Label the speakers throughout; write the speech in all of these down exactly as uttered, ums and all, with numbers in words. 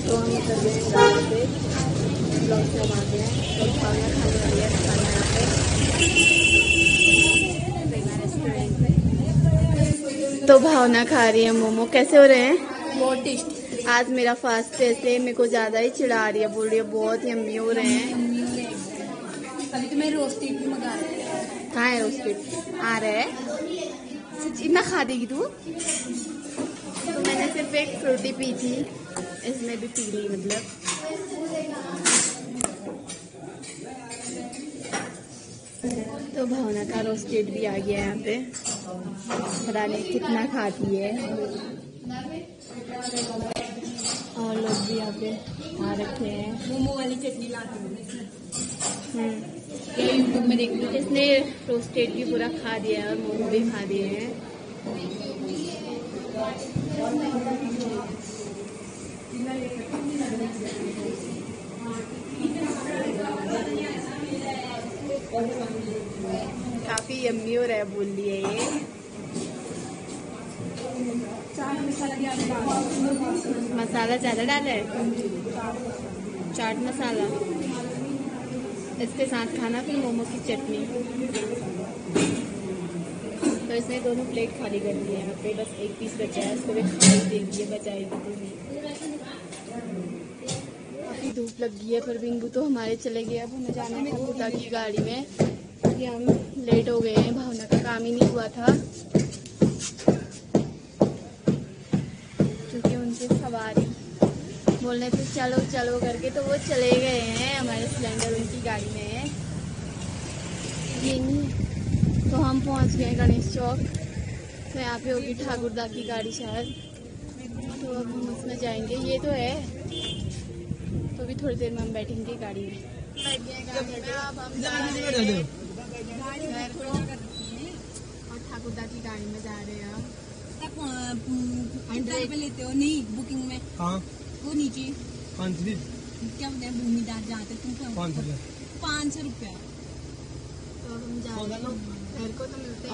Speaker 1: तो हम कर गए हैं गाड़ी पे, ब्लॉक से हम आ गए हैं। तो खाना खाने वाली है खाना यहाँ पे रेस्टोरेंट में। तो भावना खा रही है मोमो। कैसे हो रहे हैं?
Speaker 2: बहुत टेस्टी।
Speaker 1: आज मेरा फास्ट है इसलिए मेरे को ज्यादा ही चिढ़ा रही है, बोल रही है बहुत यम्मी हो रहे हैं।
Speaker 2: अभी तो मैं रोस्टेड भी मंगा रही हूँ।
Speaker 1: कहाँ है रोस्टेड? आ रहा है? इतना खा देगी तू? तो मैंने सिर्फ एक फ्रूटी पी थी, इसमें भी पी ली मतलब। तो भावना का रोस्टेड भी आ गया यहाँ पे, पता नहीं कितना खाती है। और लोग भी यहाँ पे आ रखे हैं।
Speaker 2: मोमो वाली चटनी लाती हूँ
Speaker 1: ये यूट्यूब में देख लो। इसने रोस्टेड भी पूरा खा दिया है और मोमो भी खा दिए हैं। काफी यम्मी हो रहा है बोल रही है ये।
Speaker 2: चाट मसाला
Speaker 1: मसाला ज्यादा डाला है, चाट मसाला। इसके साथ खाना फिर मोमो की चटनी। तो इसने दोनों प्लेट खाली कर दी है। यहाँ पे बस एक पीस बचा है, इसको भी खाई देगी, बचाएगी तो भी। काफी धूप लगी है पर बिंदु तो हमारे चले गए। अब हमें जाना है ठाकुरदा की गाड़ी में, क्योंकि हम लेट हो गए हैं। भावना का काम ही नहीं हुआ था क्योंकि उनकी सवारी बोलने थे चलो चलो करके, तो वो चले गए हैं। हमारे सिलेंडर उनकी गाड़ी में है। ये नहीं तो हम पहुंच गए गणेश चौक। तो यहाँ पे होगी ठाकुरदा की गाड़ी शायद, तो अब हम उसमें जाएंगे। ये तो है, तो भी थोड़ी देर में हम बैठेंगे गाड़ी में। बैठ गए गाड़ी में, अब हम जा रहे हैं और ठाकुरदा की गाड़ी में जा रहे हैं।
Speaker 2: हंड्रेड पे लेते हो नहीं बुकिंग में?
Speaker 3: हाँ
Speaker 2: वो नीचे
Speaker 3: पाँच सौ
Speaker 2: क्या बोलते हैं भूमिदार जाते तुम
Speaker 3: पाँच सौ
Speaker 2: पाँच सौ रुपया।
Speaker 1: तो अब हम जा रहे हैं, घर को तो मिलते हैं।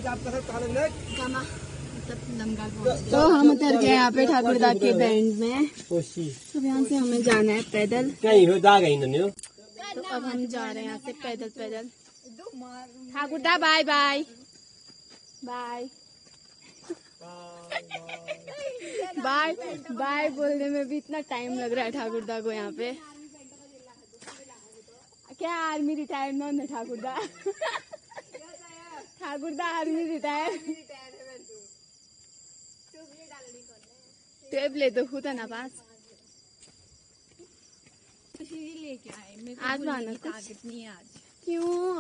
Speaker 1: तो हम उतर गए यहाँ पे ठाकुरदा के बैंड में। तो यहाँ से हमें जाना है पैदल। तो अब हम जा रहे हैं यहाँ से पैदल पैदल। ठाकुरदा bye bye bye bye bye बोलने में भी इतना टाइम लग रहा है ठाकुरदा को यहाँ पे। क्या आर्मी रिटायरमेंट है ठाकुरदा? ठाकुरदा आर्मी रिटायर। टेब ले तो खुद है ना पास।
Speaker 2: लेके आए
Speaker 1: आज बहाना कुछ
Speaker 2: नहीं आज।
Speaker 1: क्यों?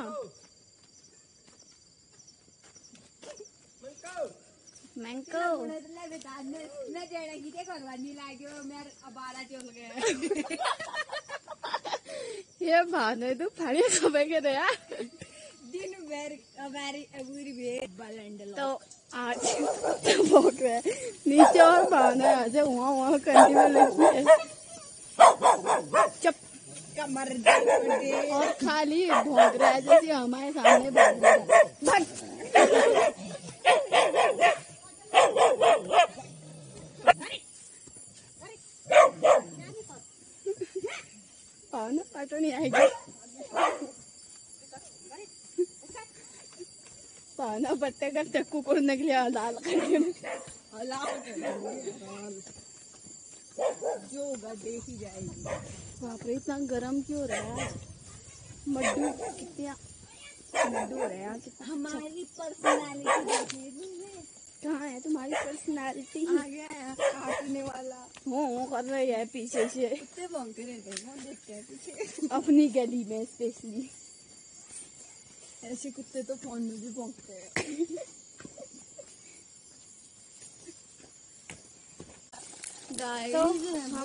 Speaker 1: मैंको ये भाने तू फाड़ी खबे के दे यार
Speaker 2: दिन भर हमारी अबूरी भी बलंडल।
Speaker 1: तो आज भोग रहे नीचे और भावना यहाँ से वहाँ वहाँ कंटिन्यू लगी है। चप
Speaker 2: कमर
Speaker 1: और खाली भोग रहा है जैसे हमारे सामने भाग रहा है। भाग भावना पाटो नहीं आएगी। भावना बट्टे का चक्कू कोड़ने के लिए लाल करके
Speaker 2: जो होगा देख ही जाएगी।
Speaker 1: बाप रे इतना गर्म क्यों हो रहा है आज? मड्डू कितना मड्डू हो रहा है आज।
Speaker 2: हमारी पर्सनालिटी देखिए
Speaker 1: कहाँ है तुम्हारी पर्सनालिटी?
Speaker 2: आ गया है काटने वाला।
Speaker 1: हो कर रही है पीछे से।
Speaker 2: कुत्ते भौंकते रहते हैं, देखते हैं पीछे
Speaker 1: अपनी गली में स्पेशली।
Speaker 2: ऐसे कुत्ते तो फोन में भी भौंकते हैं।
Speaker 1: तो हम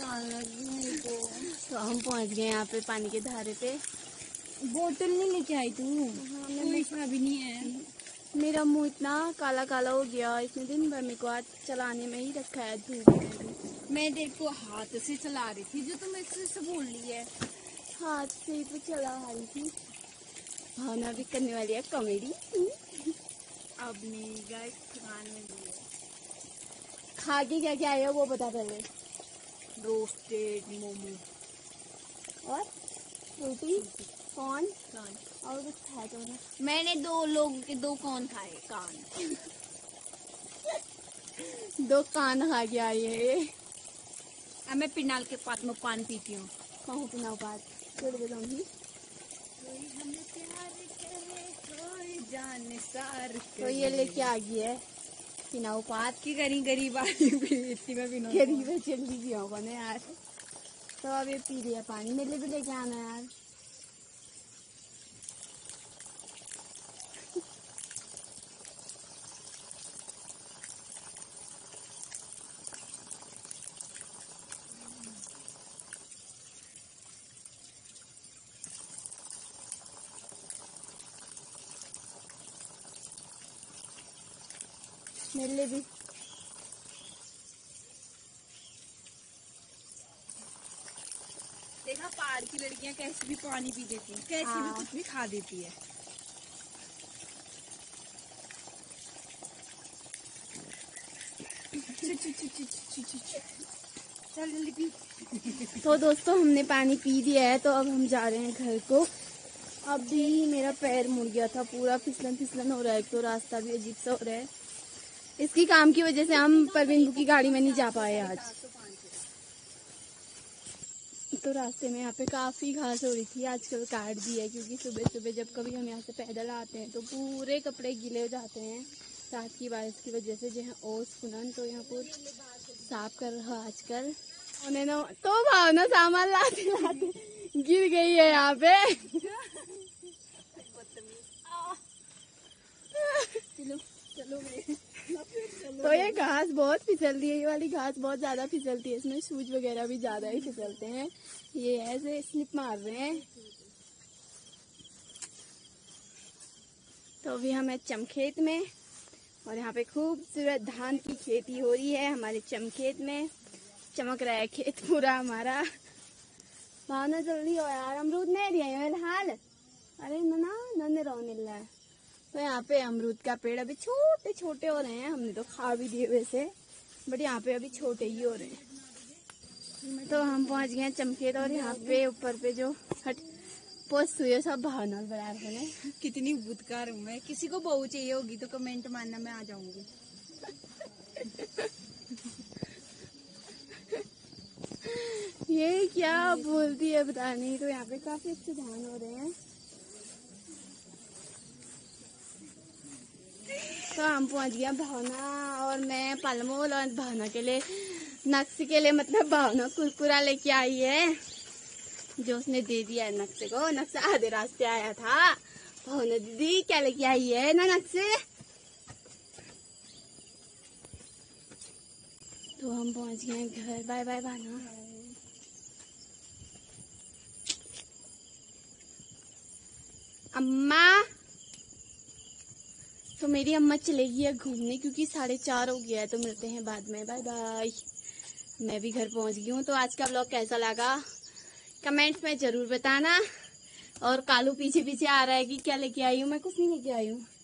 Speaker 1: तो हम पहुंच गए यहाँ पे पानी के धारे पे।
Speaker 2: बोतल नहीं लेके आई तू?
Speaker 1: हाँ,
Speaker 2: अभी नहीं है।
Speaker 1: मेरा मुंह इतना काला काला हो गया इतने दिन भर, मेरे को आज चलाने में ही रखा है धूप में।
Speaker 2: मैं देखो हाथ से चला रही थी जो तुम इससे से बोल रही है।
Speaker 1: हाथ से ही तो चला रही थी। भावना भी करने वाली है कॉमेडी।
Speaker 2: अब नहीं गाइस खाने में
Speaker 1: खा के क्या क्या आया वो बता पहले।
Speaker 2: रोस्टेड मोमो
Speaker 1: और रोटी कौन
Speaker 2: कान।
Speaker 1: और कुछ खाया तो ना।
Speaker 2: मैंने दो लोगों के दो कौन खाए कान।
Speaker 1: दो कान खा के आई है ये।
Speaker 2: अब मैं पिनाल के पास में पान पीती हूँ।
Speaker 1: कहूँ तो ना बात छोड़ दे दूँगी।
Speaker 2: कोई हमें प्यार करे, कोई जाने सार
Speaker 1: तो ये लेके आ गई है पिनाऊ पात
Speaker 2: की करी गरीब आदमी भी इतनी में भी ना
Speaker 1: गरीब है जल्दी भी होगा ना यार। तो अब ये पी लिया पानी, मेरे लिए भी लेके आना यार। मेरे लिए भी।
Speaker 2: देखा पहाड़ की लड़कियां कैसे भी पानी पी देती हैं, कैसे भी
Speaker 1: हाँ।
Speaker 2: कुछ भी खा देती है। चल जल्दी पी।
Speaker 1: तो दोस्तों हमने पानी पी दिया है, तो अब हम जा रहे हैं घर को। अभी मेरा पैर मुड़ गया था, पूरा फिसलन फिसलन हो रहा है, तो रास्ता भी अजीब सा हो रहा है। इसकी काम की वजह से हम परवीन की गाड़ी में नहीं जा पाए आज। तो रास्ते में यहाँ पे काफी घास हो रही थी, आजकल काट दी है, क्योंकि सुबह सुबह जब कभी हम यहाँ से पैदल आते हैं तो पूरे कपड़े गीले हो जाते हैं रात की बारिश की वजह से। जो है ओस कुनन तो यहाँ पर साफ कर रहा है आजकल। उन्हें ना तो भावना सामान लाते लाते गिर गई है यहाँ पे।
Speaker 2: चलो चलो गए।
Speaker 1: तो ये घास बहुत फिसलती है, ये वाली घास बहुत ज्यादा फिसलती है, इसमें शूज वगैरह भी ज्यादा ही फिसलते हैं। ये ऐसे स्लिप मार रहे हैं। तो अभी हम हैं चमखेत में, और यहाँ पे खूबसूरत धान की खेती हो रही है हमारे चमखेत में। चमक रहा है खेत पूरा हमारा। भावना जल्दी हो यार, अमरूद नहीं दिया फिलहाल। अरे ना नन्हे रहो मिल रहा है। तो यहाँ पे अमरूद का पेड़ अभी छोटे छोटे हो रहे हैं, हमने तो खा भी दिए वैसे, बट यहाँ पे अभी छोटे ही हो रहे हैं। तो हम पहुँच गए हैं चमखेत, और यहाँ पे ऊपर पे जो हट पोस्ट हुई है सब भावना बना रहे हैं।
Speaker 2: कितनी बुदकार हूँ मैं। किसी को बहू चाहिए होगी तो कमेंट मारना, मैं आ जाऊंगी।
Speaker 1: ये क्या बोलती है पता नहीं। तो यहाँ पे काफी अच्छे धान हो रहे हैं। तो हम पहुंच गया भावना और मैं पलमोल, और भावना के लिए नक्शे के लिए मतलब भावना कुरकुरा लेके आई है, जो उसने दे दिया है नक्शे को। नक्शा आधे रास्ते आया था। भावना दीदी क्या लेके आई है ना नक्शे। तो हम पहुंच गए घर। Bye bye Bhavna. अम्मा, तो मेरी अम्मा चलेगी है घूमने, क्योंकि साढ़े चार हो गया है। तो मिलते हैं बाद में, बाय बाय। मैं भी घर पहुंच गई हूँ। तो आज का व्लॉग कैसा लगा कमेंट्स में जरूर बताना। और कालू पीछे पीछे आ रहा है कि क्या लेके आई हूँ। मैं कुछ नहीं लेके आई हूँ।